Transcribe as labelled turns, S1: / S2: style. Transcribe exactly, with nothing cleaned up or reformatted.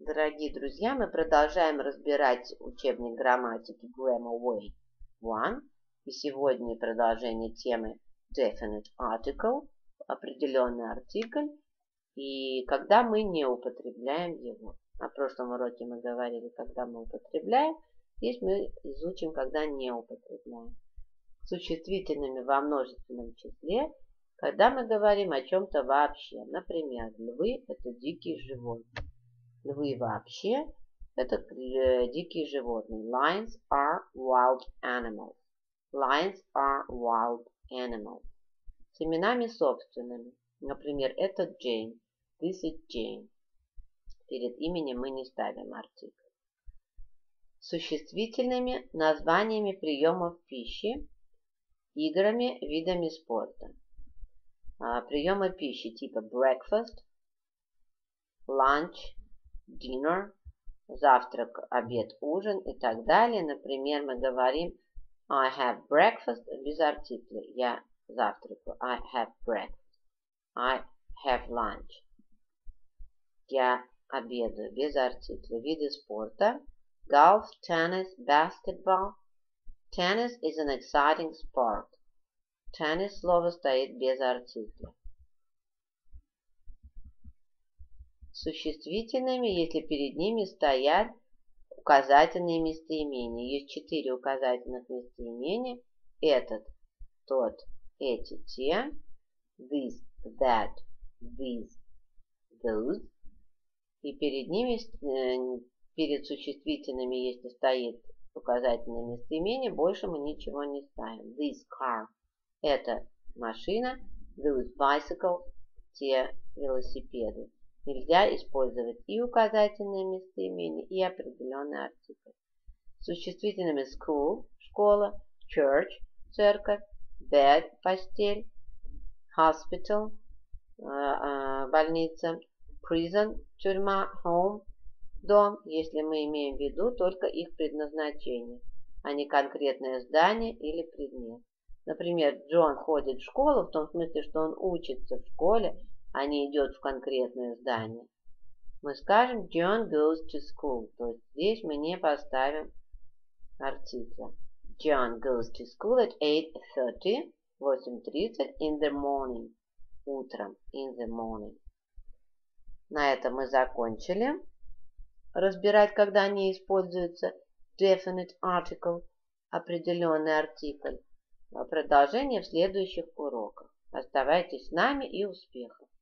S1: Дорогие друзья, мы продолжаем разбирать учебник грамматики Grammar Way один. И сегодня продолжение темы Definite Article, определенный артикль, и когда мы не употребляем его. На прошлом уроке мы говорили, когда мы употребляем, здесь мы изучим, когда не употребляем. Существительными во множественном числе, когда мы говорим о чем-то вообще. Например, львы – это дикие животные. Львы вообще – это дикие животные. Lions are wild animals. Lions are wild animals. С именами собственными. Например, это Jane. This is Jane. Перед именем мы не ставим артикль. Существительными названиями приемов пищи, играми, видами спорта. Приемы пищи типа breakfast, lunch, dinner, завтрак, обед, ужин и так далее. Например, мы говорим I have breakfast без артикля. Я завтракаю. I have breakfast. I have lunch. Я обедаю без артикля. Виды спорта. Golf, tennis, basketball. Tennis is an exciting sport. Tennis слово стоит без артикля. Существительными, если перед ними стоят указательные местоимения. Есть четыре указательных местоимения. Этот, тот, эти, те. This, that, these, those. И перед ними, перед существительными, если стоит указательное местоимение, больше мы ничего не ставим. This car. Это машина. Those bicycles. Те велосипеды. Нельзя использовать и указательное местоимение, и определенный артикль. Существительными school – школа, church – церковь, bed – постель, hospital – больница, prison – тюрьма, home – дом, если мы имеем в виду только их предназначение, а не конкретное здание или предмет. Например, Джон ходит в школу, в том смысле, что он учится в школе, а не идет в конкретное здание. Мы скажем John goes to school. То есть здесь мы не поставим артикля. John goes to school at eight thirty, восемь тридцать, in the morning. Утром, in the morning. На этом мы закончили разбирать, когда они используются definite article, определенный артикль. Продолжение в следующих уроках. Оставайтесь с нами и успехов!